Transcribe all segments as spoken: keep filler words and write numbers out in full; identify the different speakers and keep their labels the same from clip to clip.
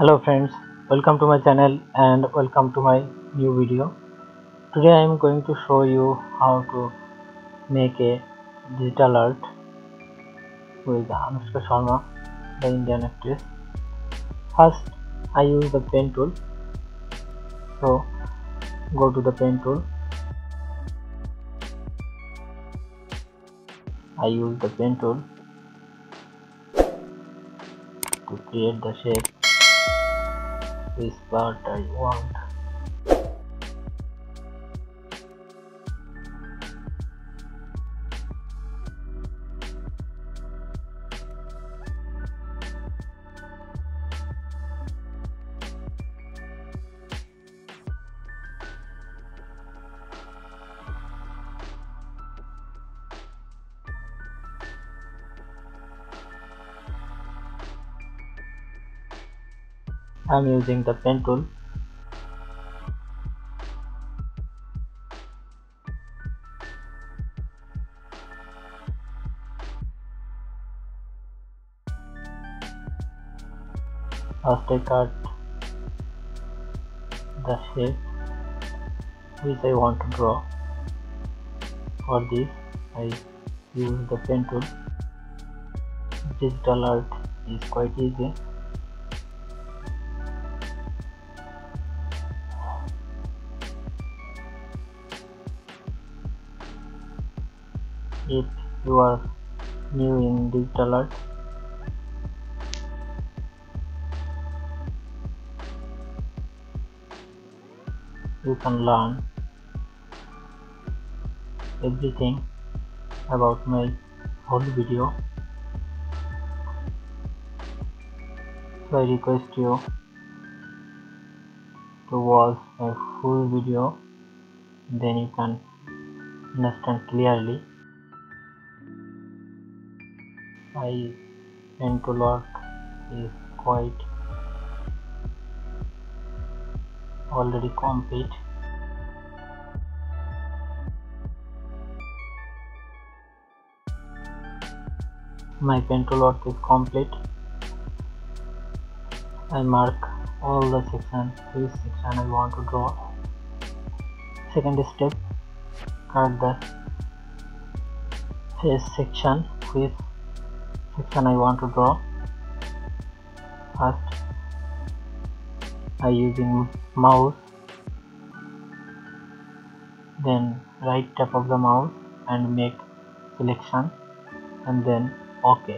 Speaker 1: Hello friends, welcome to my channel and welcome to my new video. Today I am going to show you how to make a digital art with Anushka Sharma, the Indian actress. First I use the pen tool. So go to the pen tool. I use the pen tool to create the shape which part I want. I am using the pen tool. First I cut the shape which I want to draw. For this I use the pen tool. Digital art is quite easy. If you are new in digital art, you can learn everything about my whole video. So I request you to watch my full video, then you can understand clearly. My pen tool work is quite already complete. My pen tool work is complete. I mark all the sections, which section I want to draw. Second step, cut the face section, which section I want to draw. First I using mouse, then right tap of the mouse and make selection and then OK.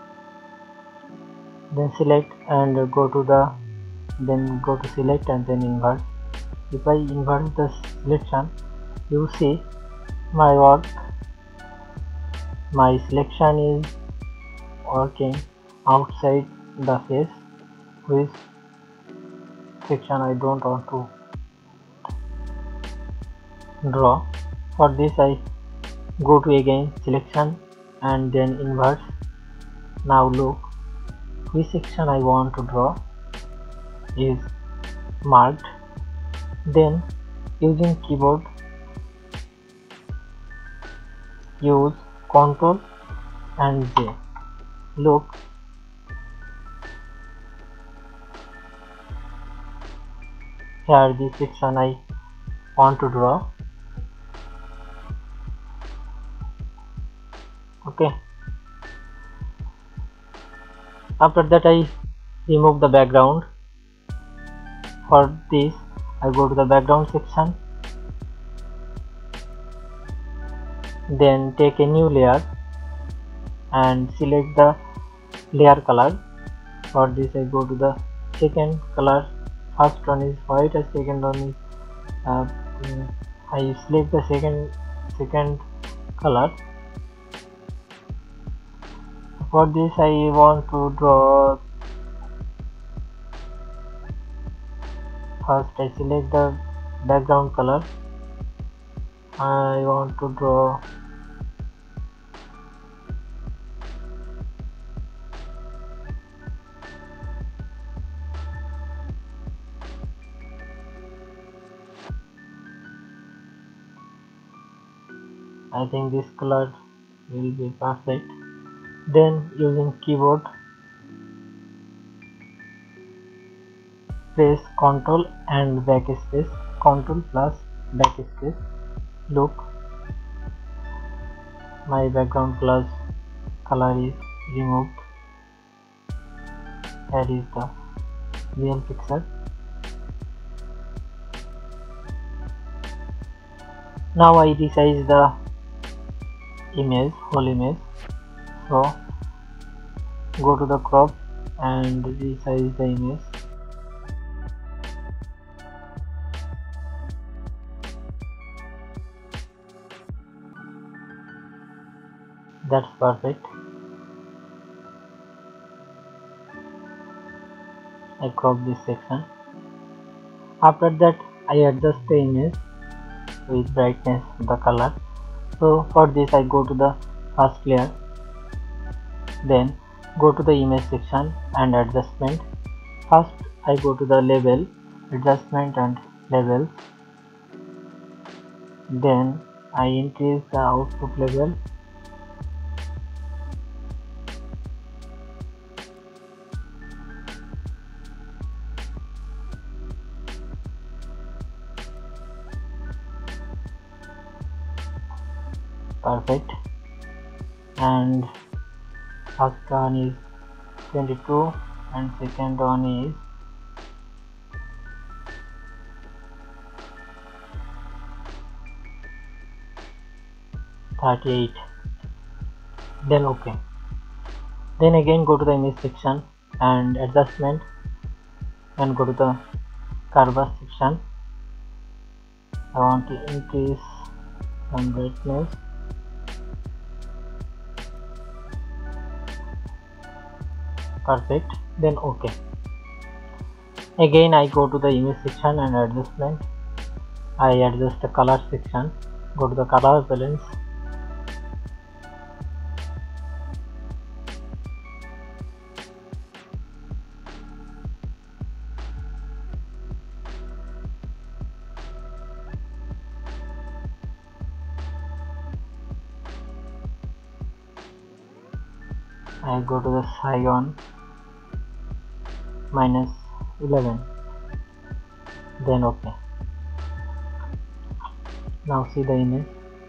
Speaker 1: Then select and go to the then go to select and then invert. If I invert the selection, you see my work, my selection is working outside the face, which section I don't want to draw. For this I go to again selection and then invert. Now look, which section I want to draw is marked. Then using keyboard, use Ctrl and J. Look, here this section I want to draw. Okay. After that I remove the background. For this I go to the background section, then take a new layer and select the layer color. For this I go to the second color. First one is white and second one is uh, I select the second second color. For this I want to draw. First I select the background color. I want to draw I think this color will be perfect. Then using keyboard, press Ctrl and backspace, Ctrl plus backspace. Look, my background color color is removed. Here is the real picture. Now I resize the image, whole image. So go to the crop and resize the image. That's perfect. I crop this section. After that I adjust the image with brightness, the color. So for this I go to the first layer, then go to the image section and adjustment. First I go to the label, adjustment and labels. Then I increase the output level. Perfect. And first one is twenty-two and second one is thirty-eight. Then OK. Then again go to the image section and adjustment and go to the canvas section. I want to increase some brightness. Perfect. Then OK. Again I go to the image section and adjustment. I adjust the color section. Go to the color balance. I go to the cyan minus eleven. Then OK. Now see the image.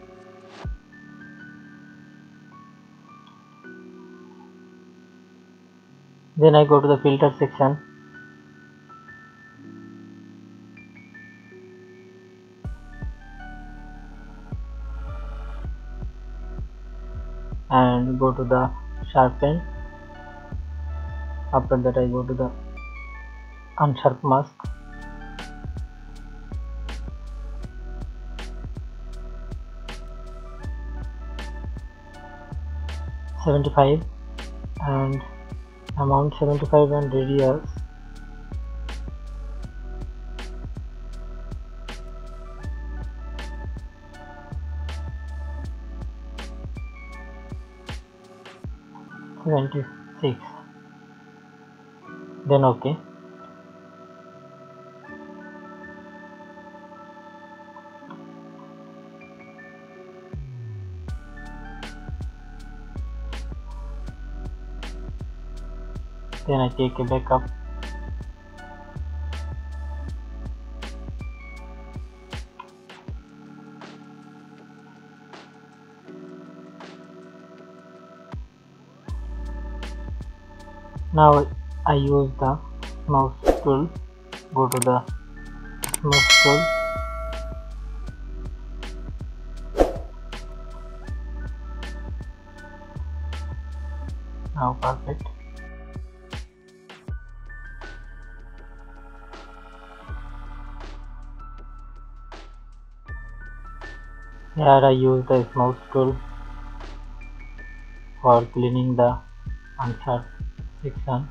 Speaker 1: Then I go to the filter section. And go to the sharpen. After that I go to the unsharp mask. seventy-five and amount seventy-five and radius seventy-six. Then OK. Then I take a backup. Now I use the mouse tool. Go to the mouse tool. Now perfect. Here I use the mouse tool for cleaning the unsharp section.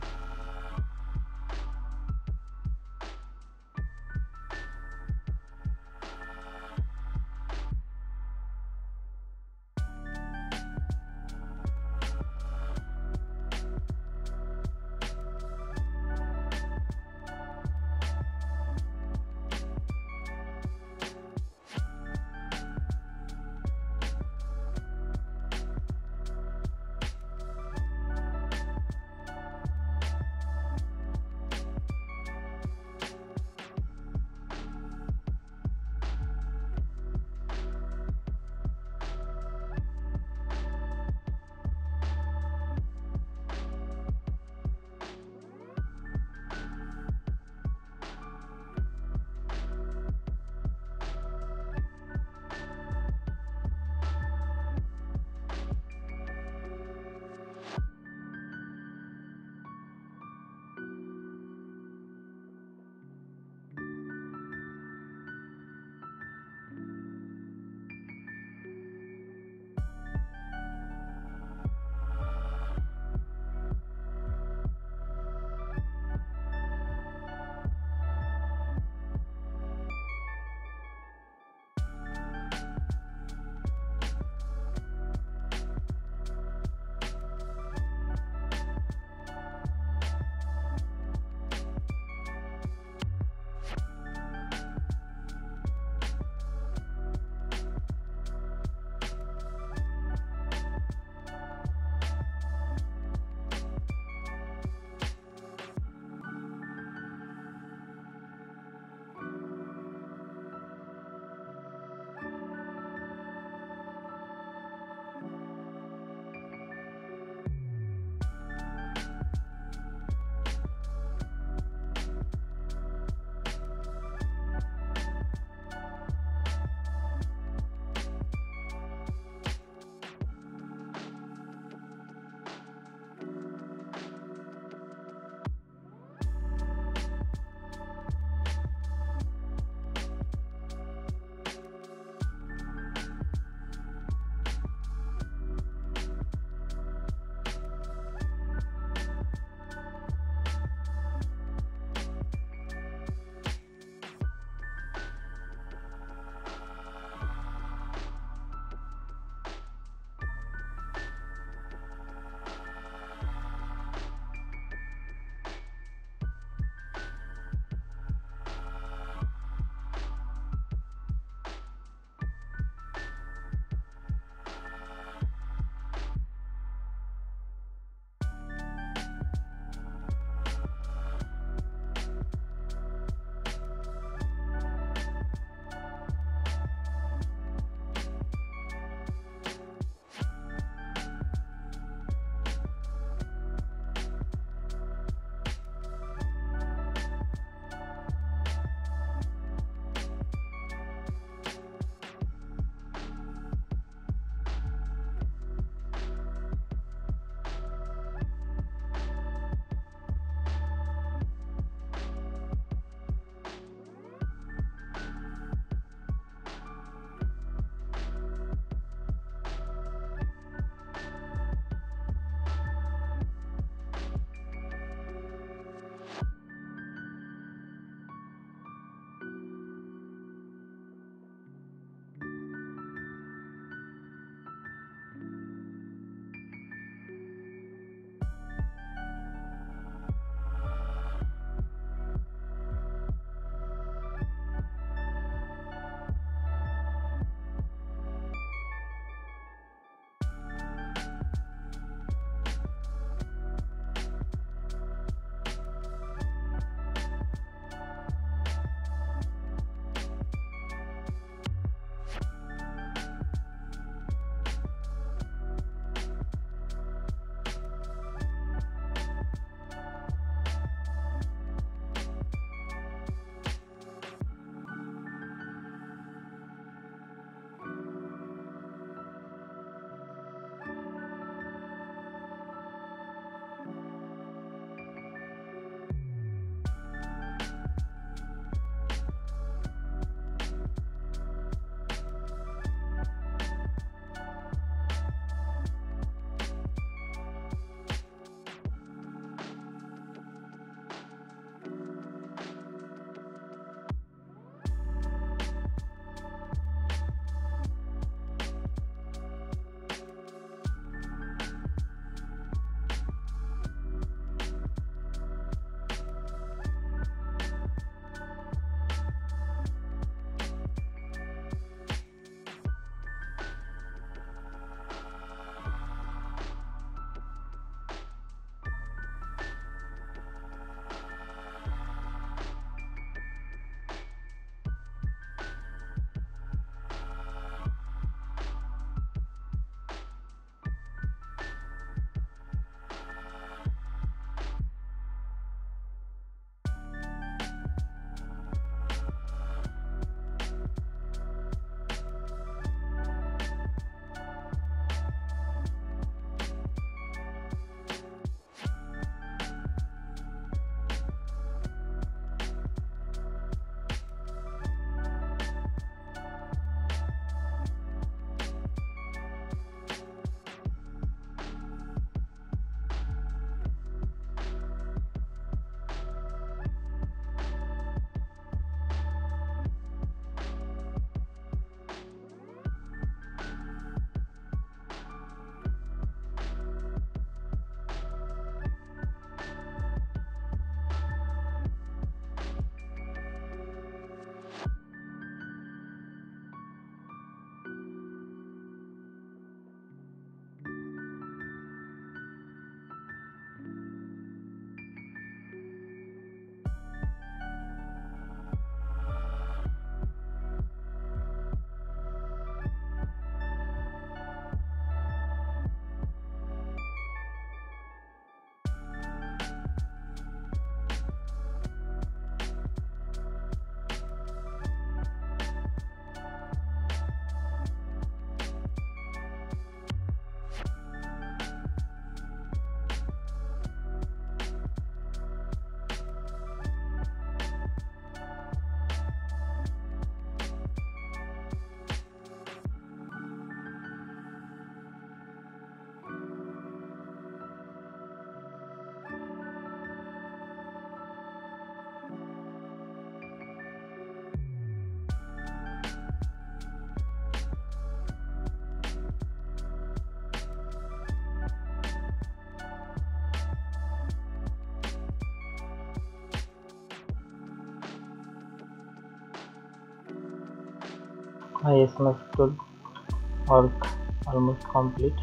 Speaker 1: My smudge tool work almost complete.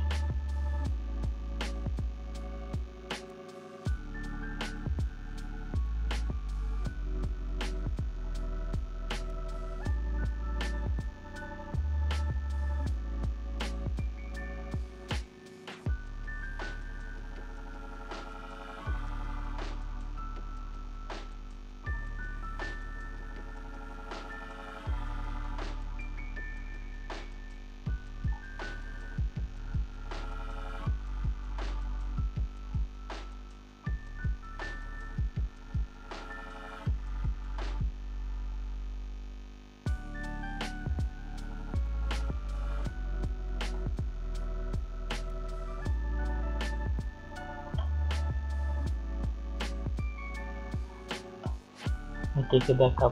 Speaker 1: I take a backup.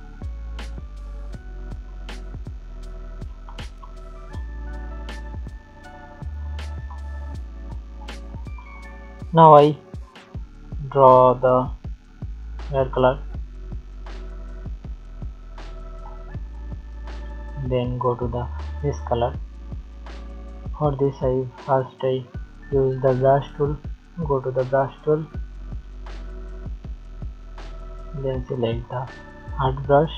Speaker 1: Now I draw the hair color, then go to the face color. For this I first I use the brush tool, go to the brush tool, then select the hard brush,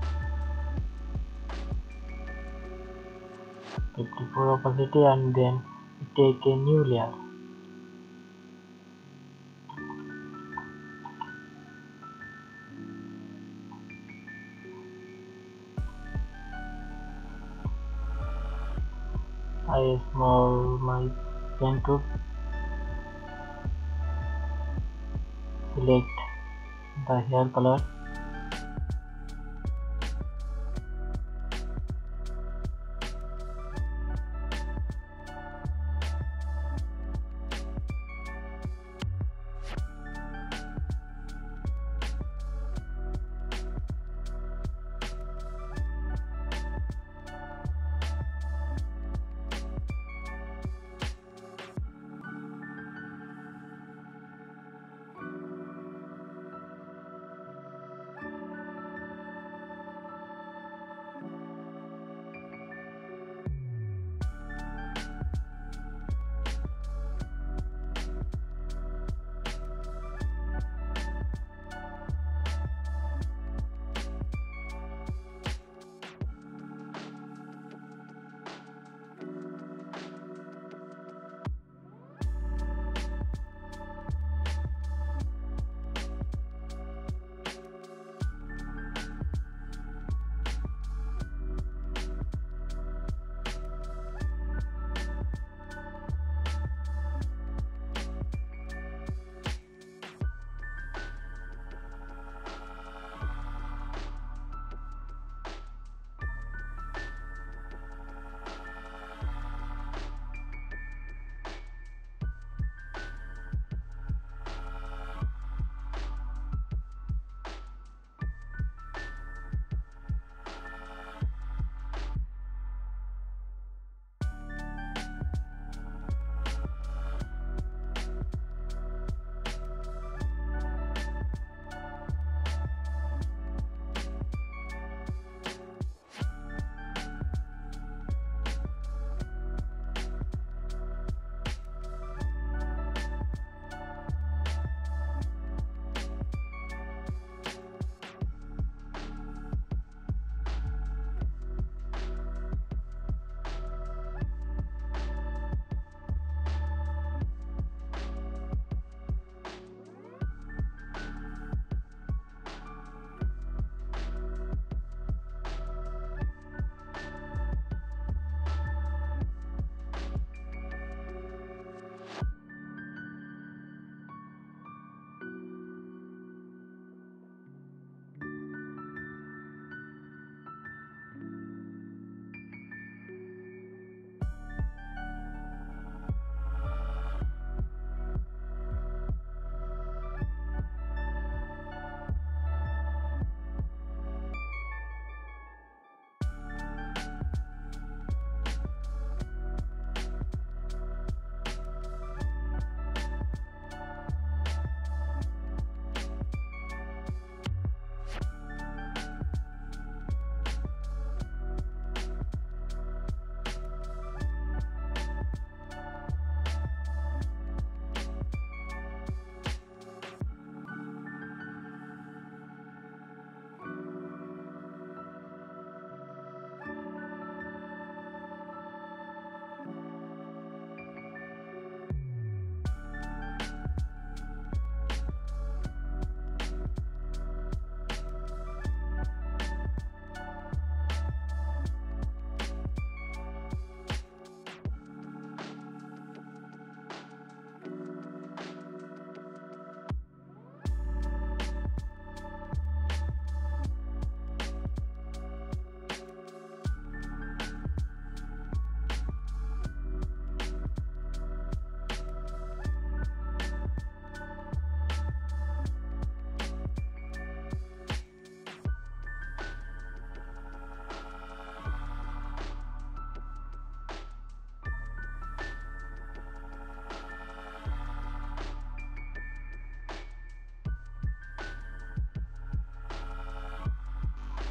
Speaker 1: fifty-four opacity, and then take a new layer. I small my pen tool, select the hair color,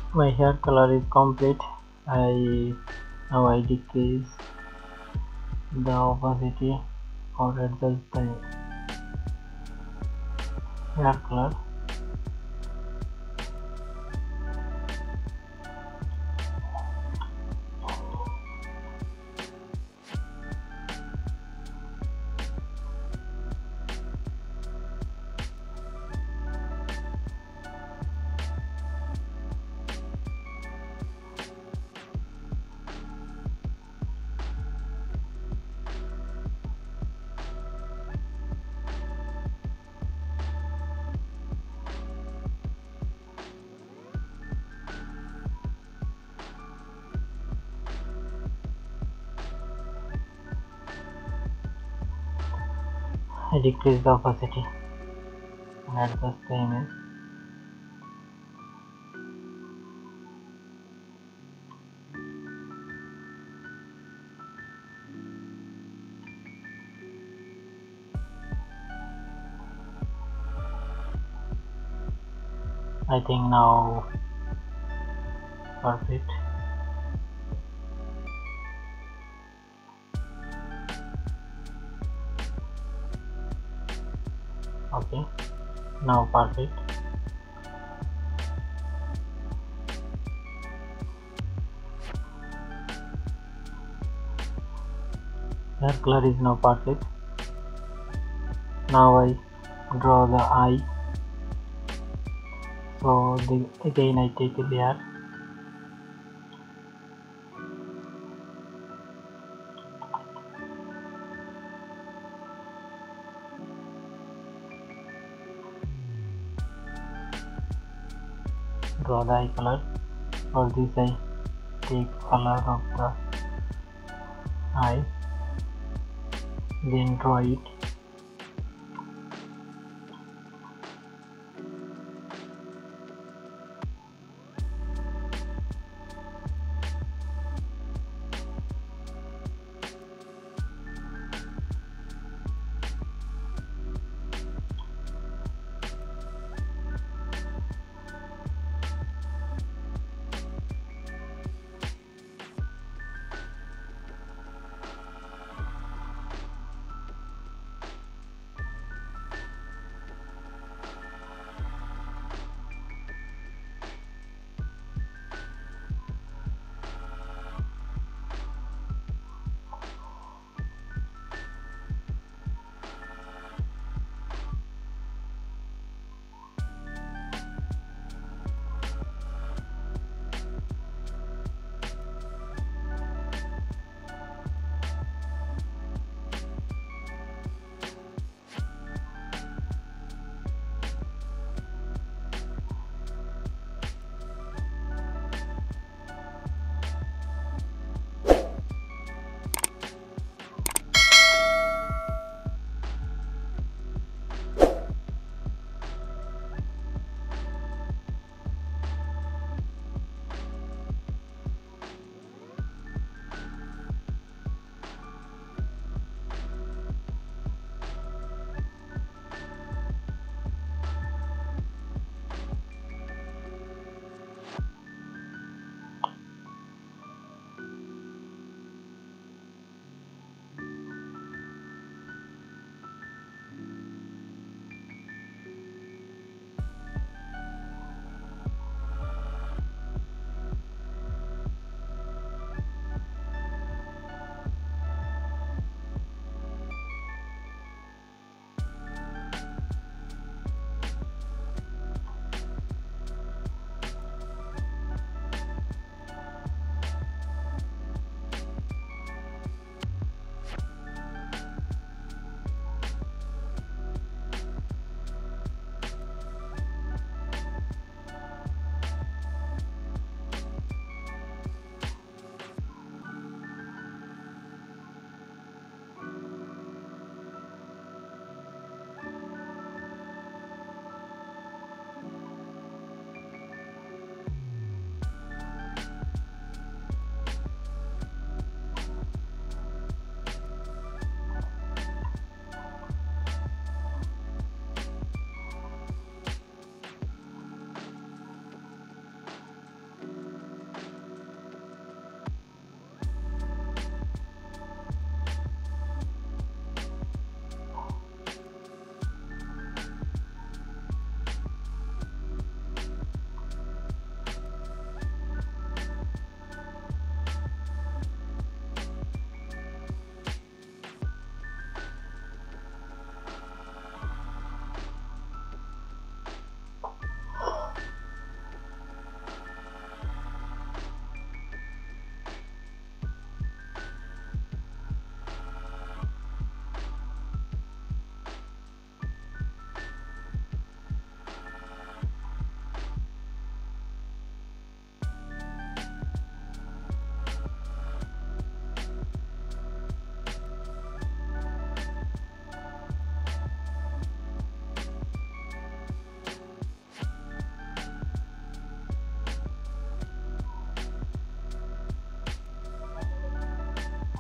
Speaker 1: My hair color is complete. I now I decrease the opacity or adjust the hair color. I decrease the opacity and adjust the image. I think now perfect. Okay, now perfect. Hair color is now perfect. Now I draw the eye. So the, again I take a layer. Draw the eye color. For this I take color of the eye. Then draw it.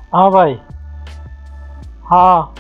Speaker 1: हाँ भाई। हाँ।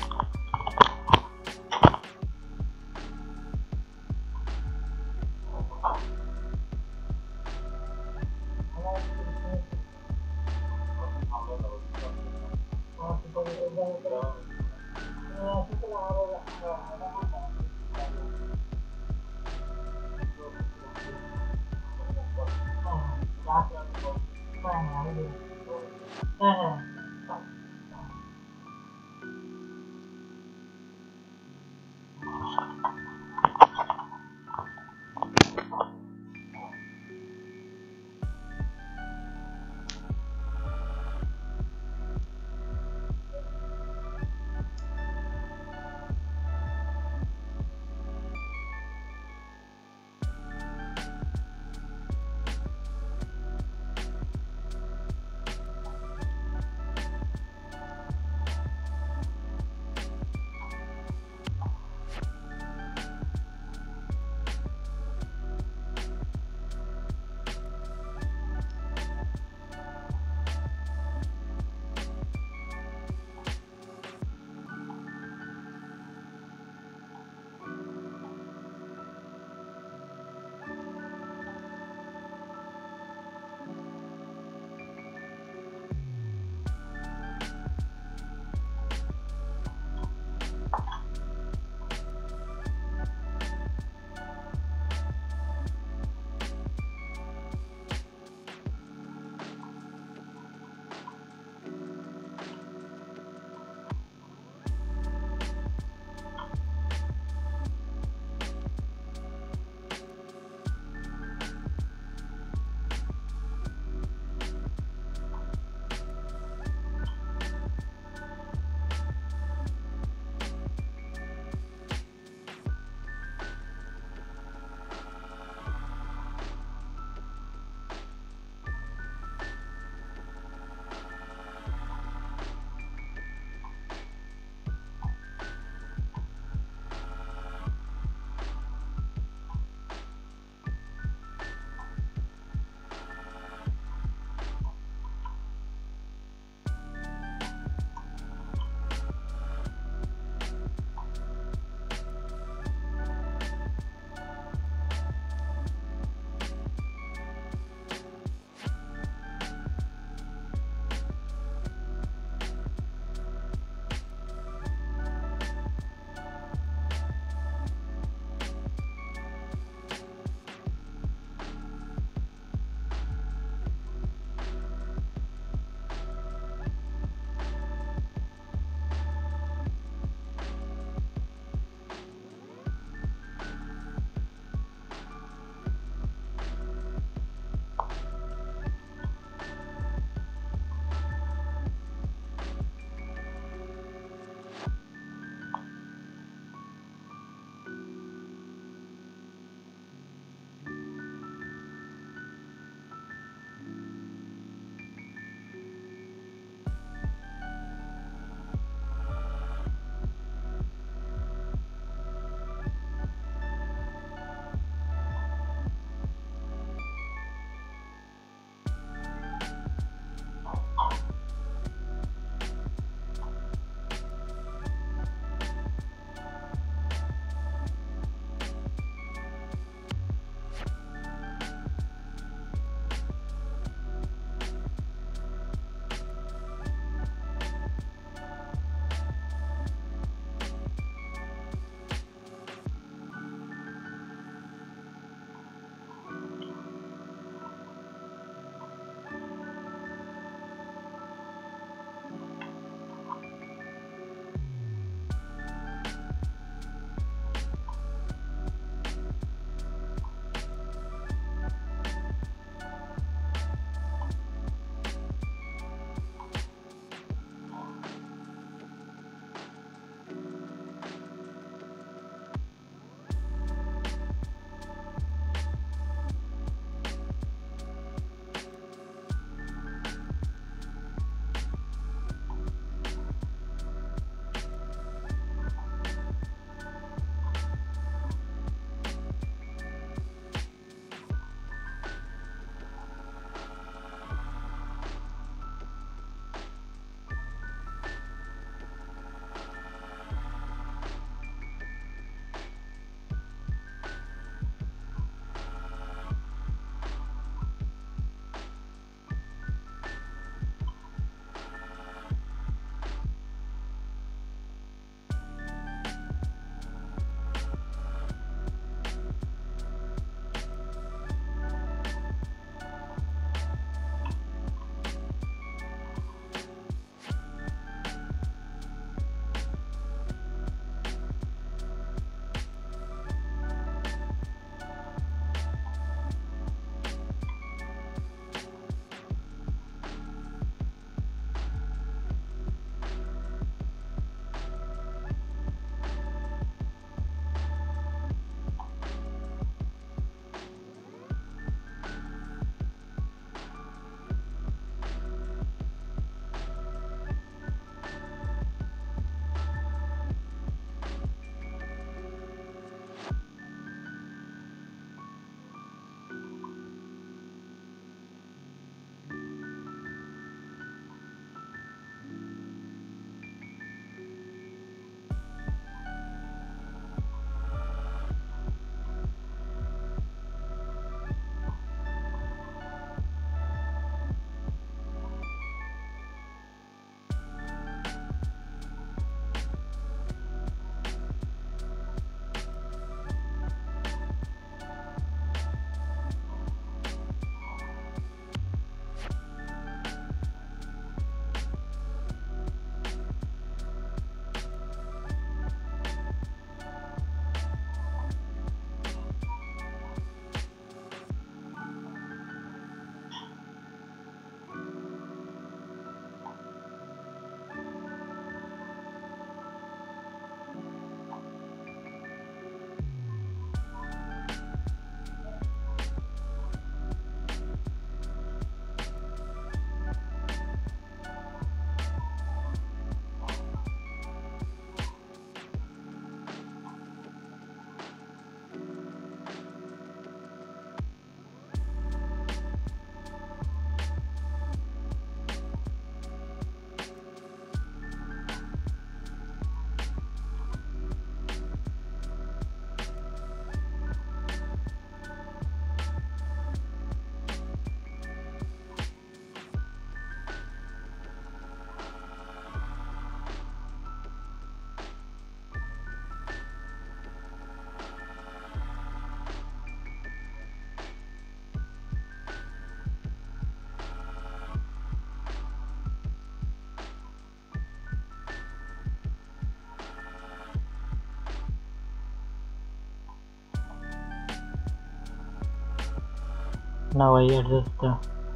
Speaker 1: Now I adjust the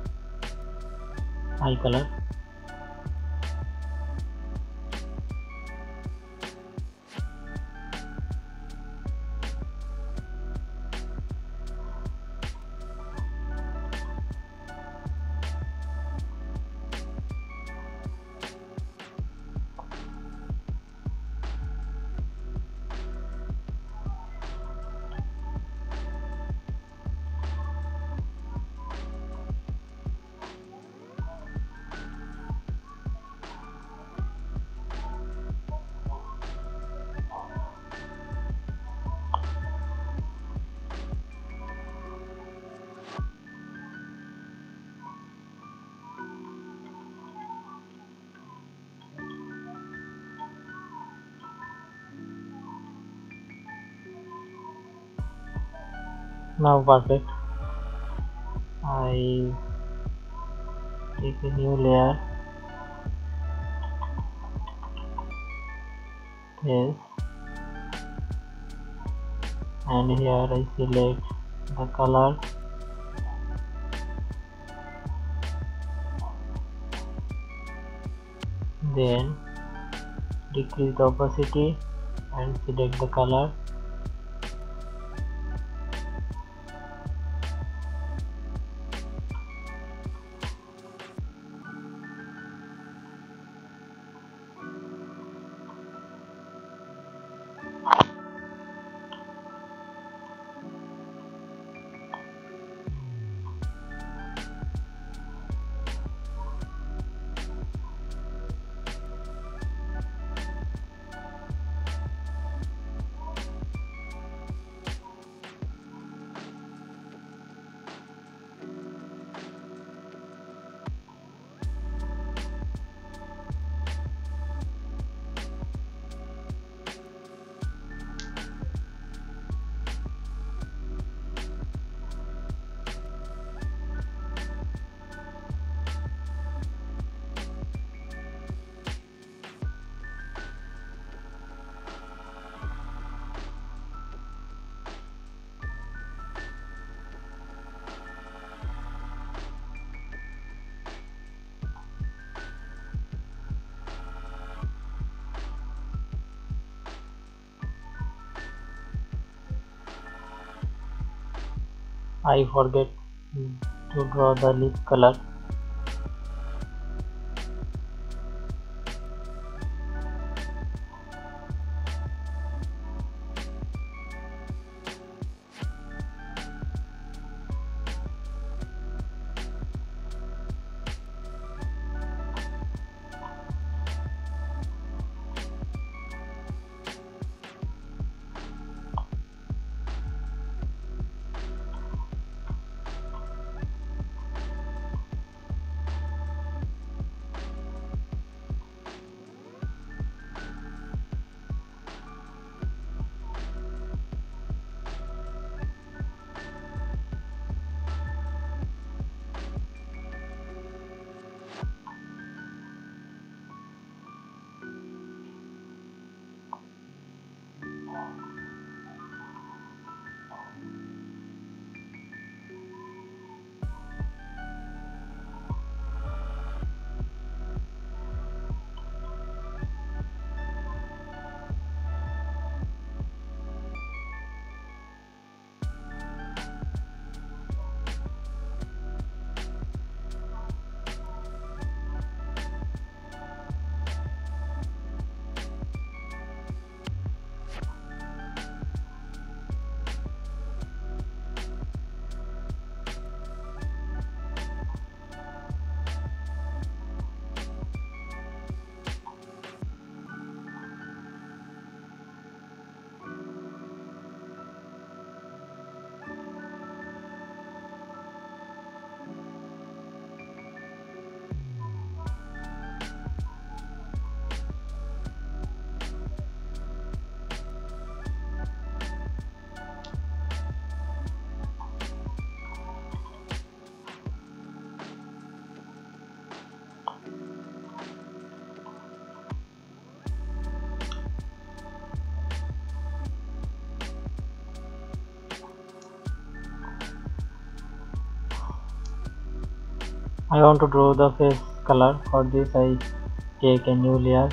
Speaker 1: eye color. Now perfect. I take a new layer. Yes. And here I select the color. Then decrease the opacity and select the color. I forget to draw the lip color. I want to draw the face color. For this I take a new layer,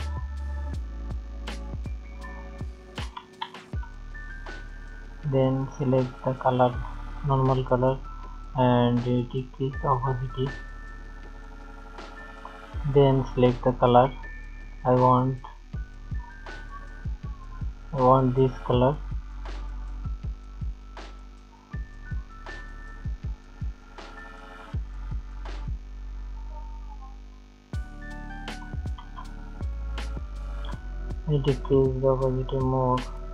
Speaker 1: then select the color, normal color, and decrease the opacity, then select the color. I want I want this color. I decrease the opacity more.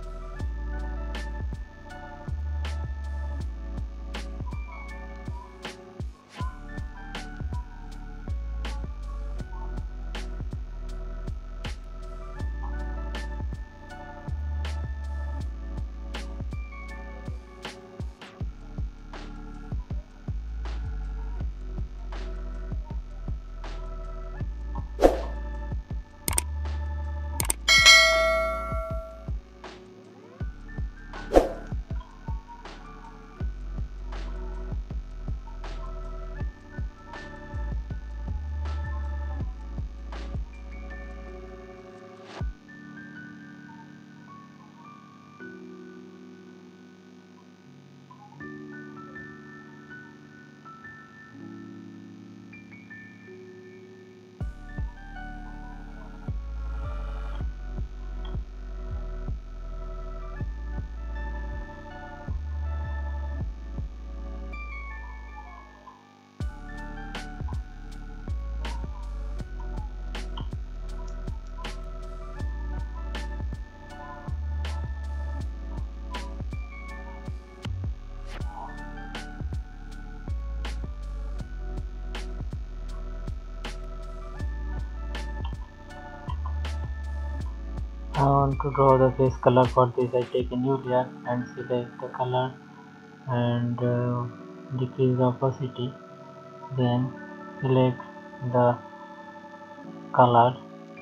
Speaker 1: I want to draw the face color. For this I take a new layer and select the color and uh, decrease the opacity, then select the color.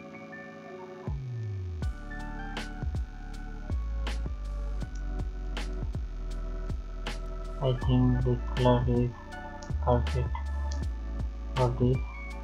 Speaker 1: I think this color is perfect for this.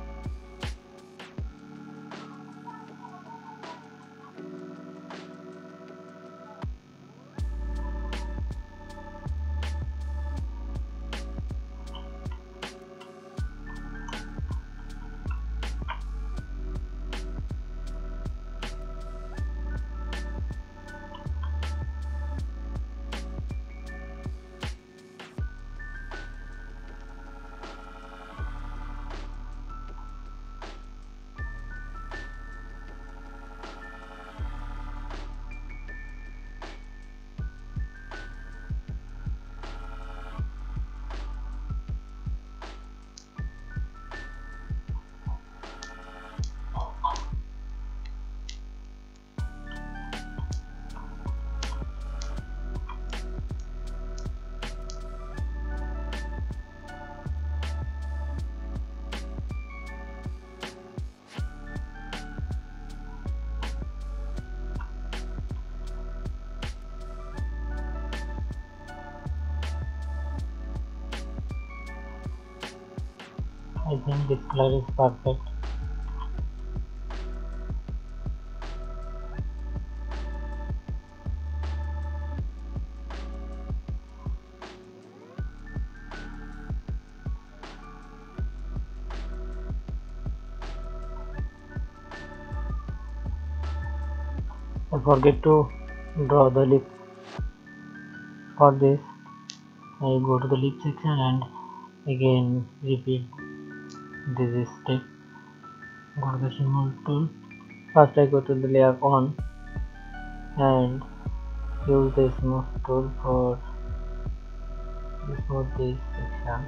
Speaker 1: I think this color is perfect. I forget to draw the lip. For this I go to the lip section and again repeat this step. Go to the smooth tool. First I go to the layer one and use the smooth tool for smooth this section.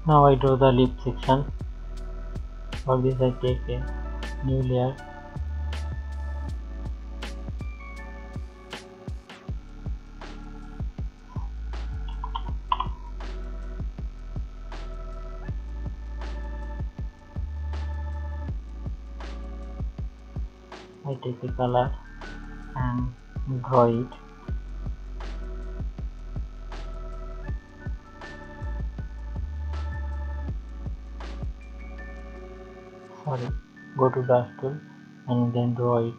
Speaker 1: Now I draw the lip section. For this I take a new layer. I take a color and draw it. Sorry, go to brush tool and then draw it.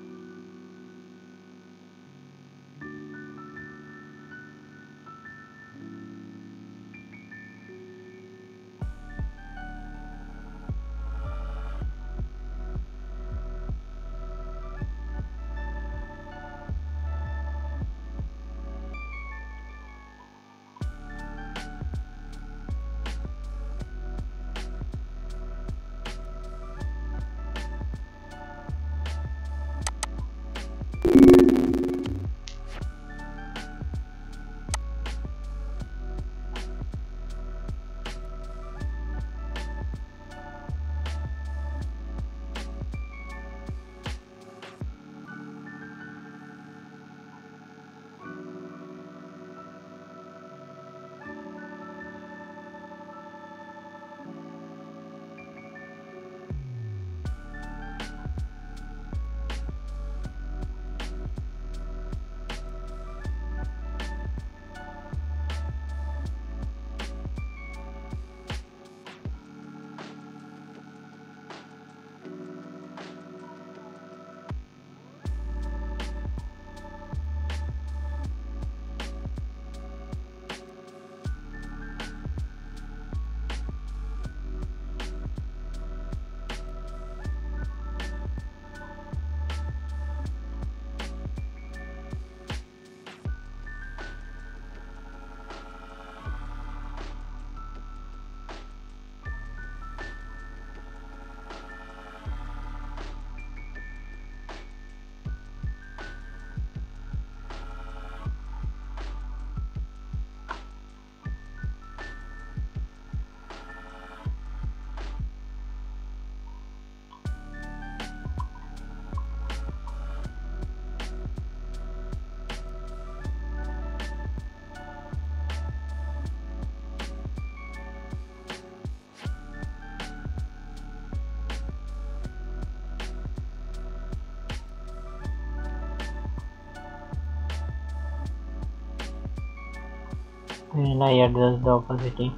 Speaker 1: And I adjust the opacity.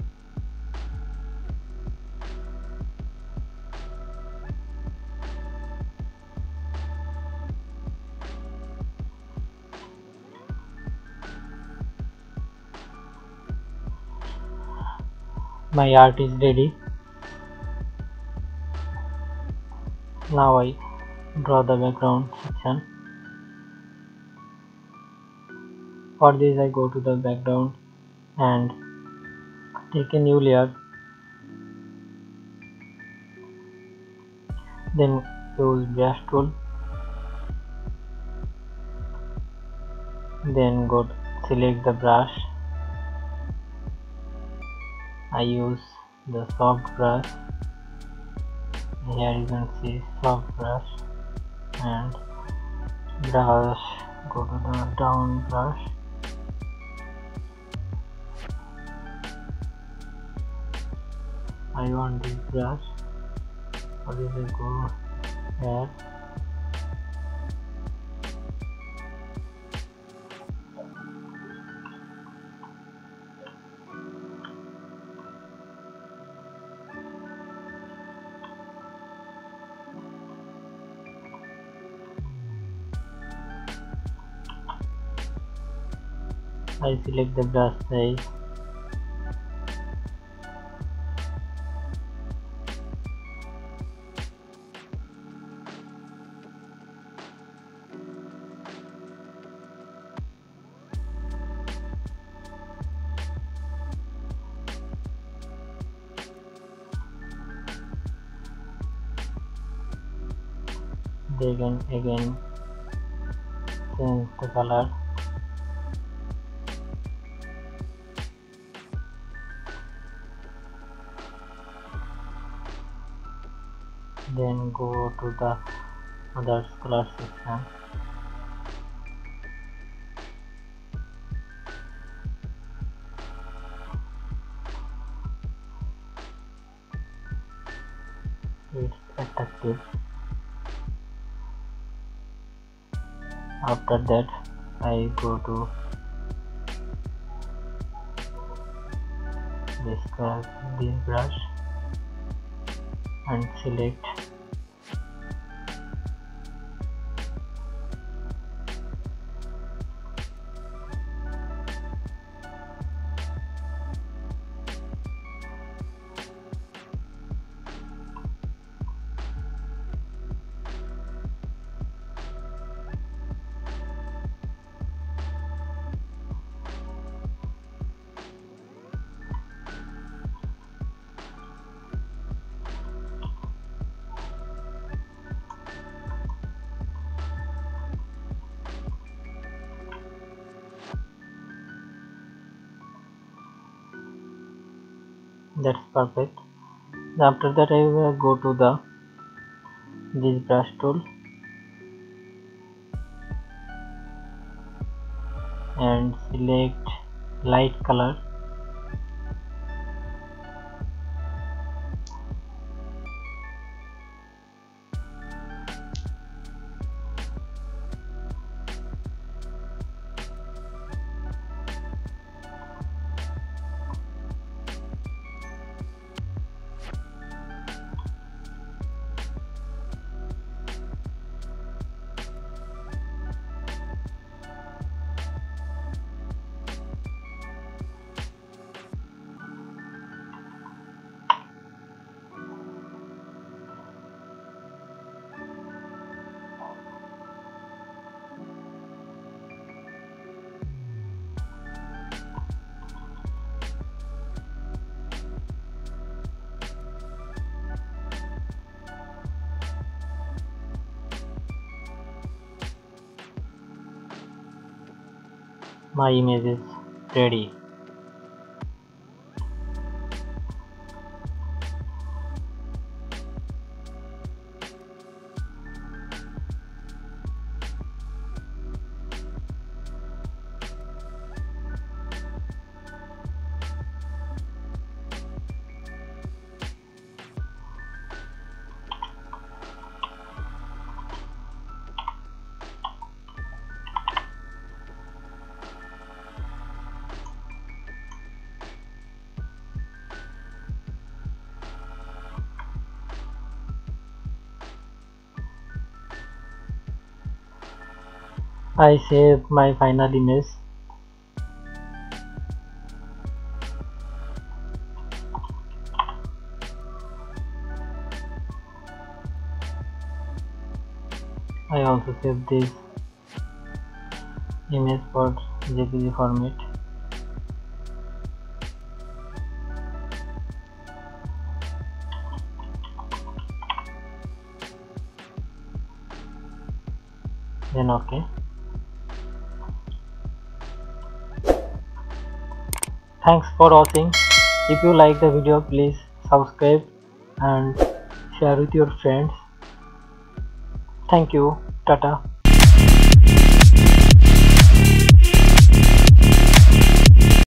Speaker 1: My art is ready. Now I draw the background section. For this I go to the background and take a new layer, then use brush tool, then go to select the brush. I use the soft brush. Here you can see soft brush and brush, go to the down brush. I want this brush. For this I go here. I select the brush size. They can again change the color. then go to the other color section. It's attractive. After that I go to this, this brush and select that's perfect. After that I will go to the this brush tool and select light color. My image is ready. I save my final image. I also save this image for J P G format. Then OK. Thanks for watching. If you like the video, please subscribe and share with your friends. Thank you. Tata.